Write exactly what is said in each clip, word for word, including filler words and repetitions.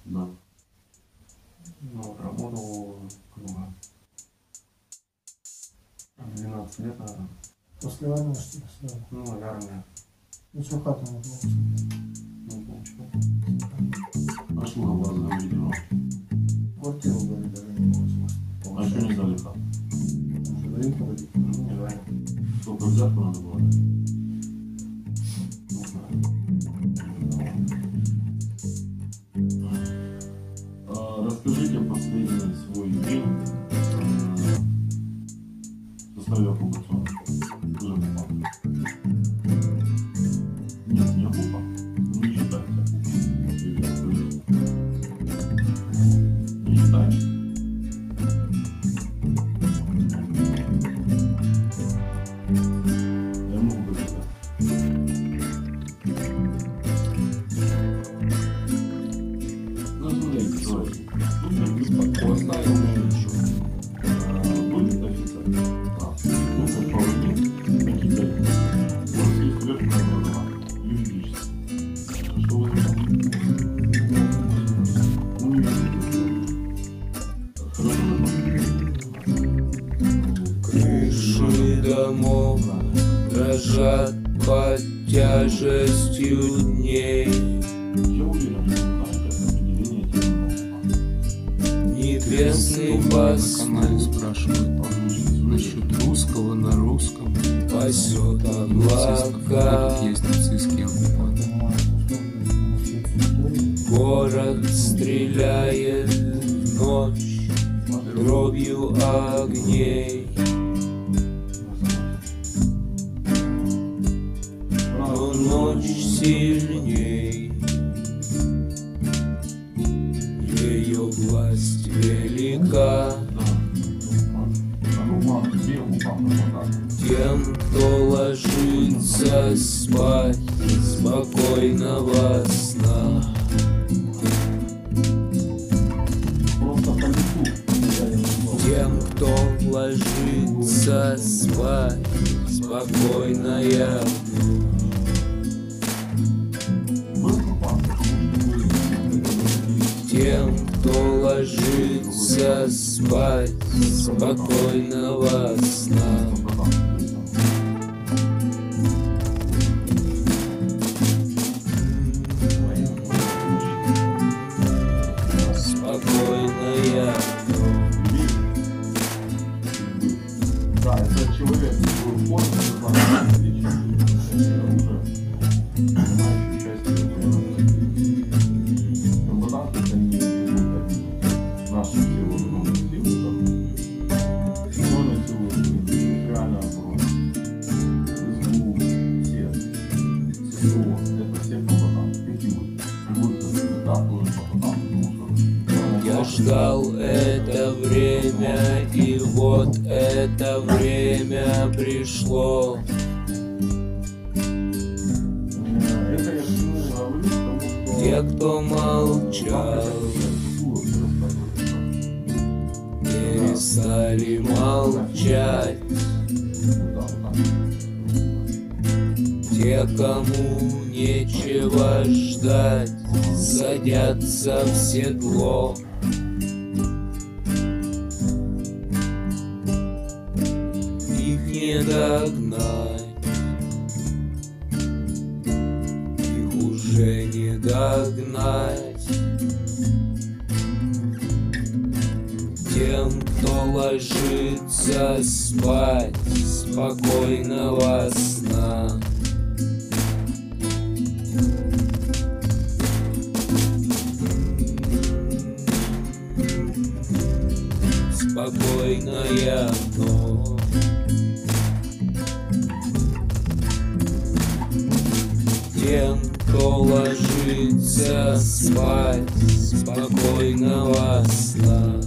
Да. Ну, работал много. двенадцать лет, наверное. После войны, что ли, сразу? Ну, наверное. Ну, что хату не получил? Не получил. А что у вас заведено? Квартиру дали, даже не получилось. А что не дали хату? Уже доехали? Ну, не знаю. Сколько взятку надо было дать? Не знаю. А, расскажите последний свой день в составе оккупационных. Уже попал. Нет, не оккупа. Не считается оккупа. Не считается. Я могу доказать. Ну, смотрите, товарищи. Тут мы спокойно еще. Будет офицер. А, ну, как по войне, какие-то. У вас есть легкое образование, юридическое. Что вы знаете? Крыши домов дрожат под тяжестью дней. Я уверен, что вы знаете определение терминов. Небесный На пас канале спрашивают насчет русского на русском. пасет Нацистов, облака. как есть нацистские оккупанты. Город стреляет в ночь дробью огней. Но ночь сильней, ее власть велика. Тем, кто ложится спать спокойного сна. Тем, кто ложится спать спокойная. Тем, кто ложится спать спокойного сна. Спокойная. Да, это человек в форме, Я ждал это время, и вот это время пришло. Те, кто молчал, перестали молчать. Те, кому нечего ждать, садятся в седло. Их не догнать, их уже не догнать. Тем, кто ложится спать спокойного сна. Спокойная ночь. Тем, кто ложится спать спокойного сна.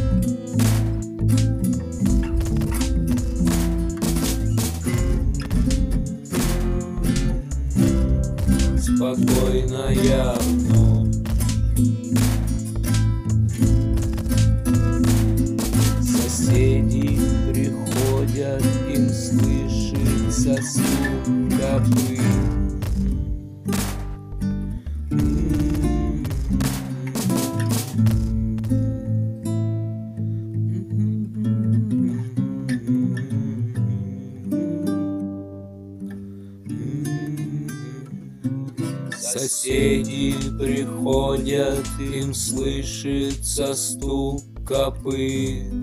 Спокойная ночь. Соседи приходят, им слышится стук копыт. Соседи приходят, им слышится стук копыт.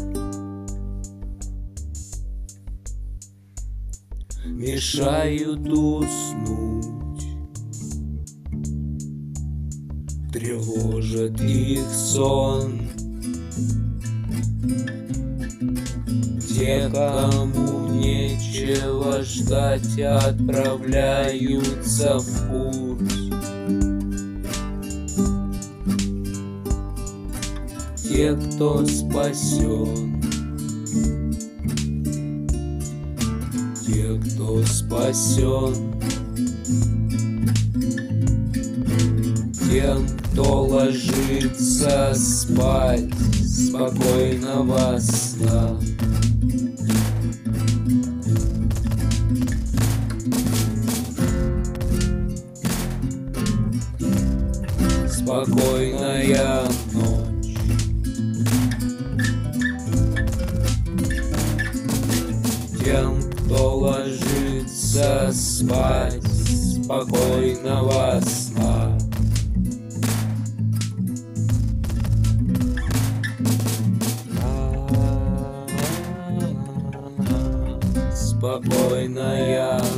Мешают уснуть, тревожит их сон. Те, кому нечего ждать, отправляются в путь. Те, кто спасен, те, кто спасен, тем, кто ложится спать, спокойного сна. Спокойная ночь. Тем, кто ложится спать, спокойного сна. Спокойная